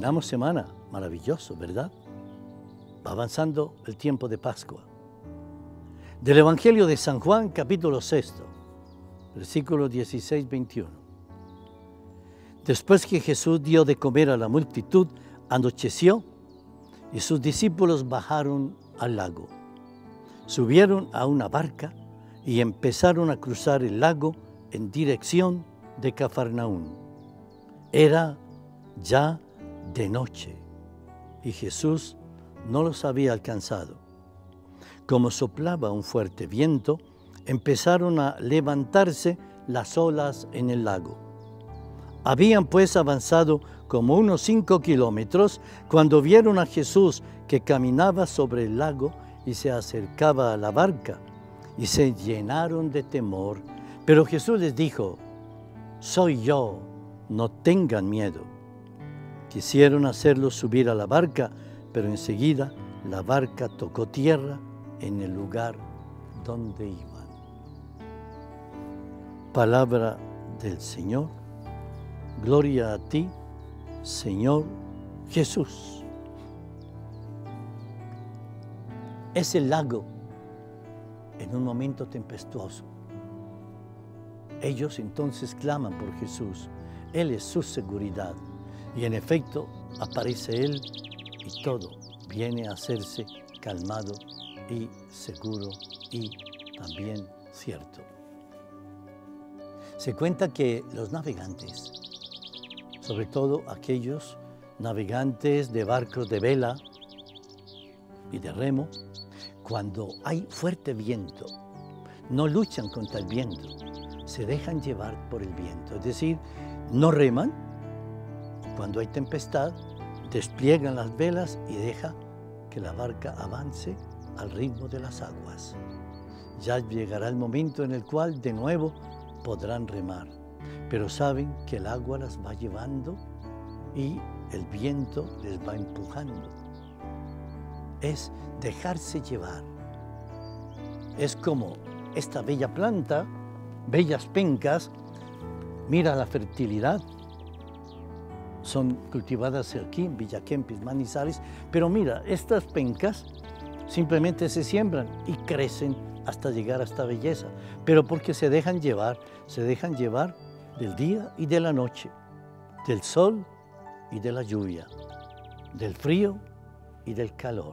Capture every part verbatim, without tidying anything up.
Estrenamos semana, maravilloso, ¿verdad? Va avanzando el tiempo de Pascua. Del Evangelio de San Juan, capítulo sexto, versículos dieciséis a veintiuno. Después que Jesús dio de comer a la multitud, anocheció y sus discípulos bajaron al lago. Subieron a una barca y empezaron a cruzar el lago en dirección de Cafarnaún. Era ya de noche y Jesús no los había alcanzado. Como soplaba un fuerte viento, empezaron a levantarse las olas en el lago. Habían pues avanzado como unos cinco kilómetros cuando vieron a Jesús que caminaba sobre el lago y se acercaba a la barca, y se llenaron de temor. Pero Jesús les dijo: «Soy yo, no tengan miedo». Quisieron hacerlos subir a la barca, pero enseguida la barca tocó tierra en el lugar donde iban. Palabra del Señor. Gloria a ti, Señor Jesús. Es el lago en un momento tempestuoso. Ellos entonces claman por Jesús. Él es su seguridad. Y en efecto aparece Él y todo viene a hacerse calmado y seguro y también cierto. Se cuenta que los navegantes, sobre todo aquellos navegantes de barcos de vela y de remo, cuando hay fuerte viento, no luchan contra el viento, se dejan llevar por el viento, es decir, no reman. Cuando hay tempestad, despliegan las velas y deja que la barca avance al ritmo de las aguas. Ya llegará el momento en el cual de nuevo podrán remar, pero saben que el agua las va llevando y el viento les va empujando. Es dejarse llevar. Es como esta bella planta, bellas pencas, mira la fertilidad. Son cultivadas aquí en Villa Kempis, Manizales, pero mira, estas pencas simplemente se siembran y crecen hasta llegar a esta belleza, pero porque se dejan llevar, se dejan llevar del día y de la noche, del sol y de la lluvia, del frío y del calor.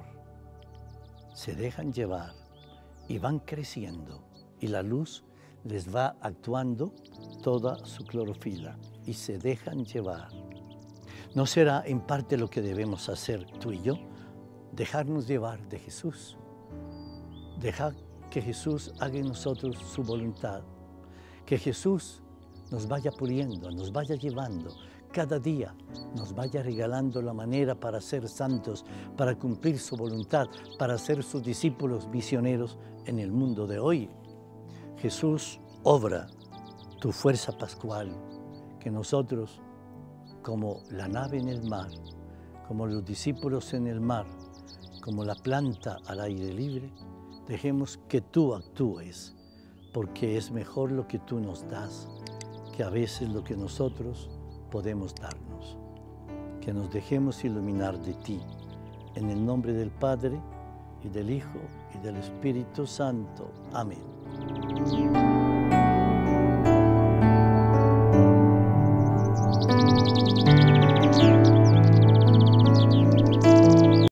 Se dejan llevar y van creciendo y la luz les va actuando toda su clorofila y se dejan llevar. ¿No será en parte lo que debemos hacer tú y yo? Dejarnos llevar de Jesús. Dejar que Jesús haga en nosotros su voluntad. Que Jesús nos vaya puliendo, nos vaya llevando. Cada día nos vaya regalando la manera para ser santos, para cumplir su voluntad, para ser sus discípulos misioneros en el mundo de hoy. Jesús, obra tu fuerza pascual, que nosotros, como la nave en el mar, como los discípulos en el mar, como la planta al aire libre, dejemos que tú actúes, porque es mejor lo que tú nos das que a veces lo que nosotros podemos darnos. Que nos dejemos iluminar de ti, en el nombre del Padre, y del Hijo, y del Espíritu Santo. Amén.